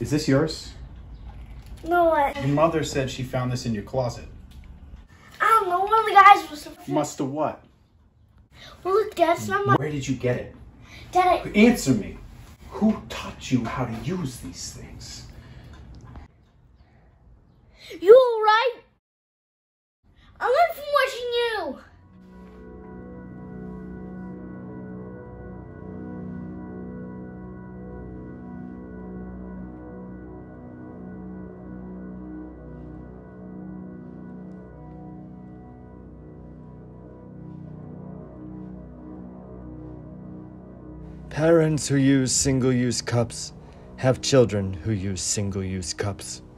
Is this yours? No, what? Your mother said she found this in your closet. I don't know. One of the guys was. Must have what? Well, look, Dad, it's not my. Where did you get it? Dad, Answer me. Who taught you how to use these things? You alright? I learned from watching you. Parents who use single-use cups have children who use single-use cups.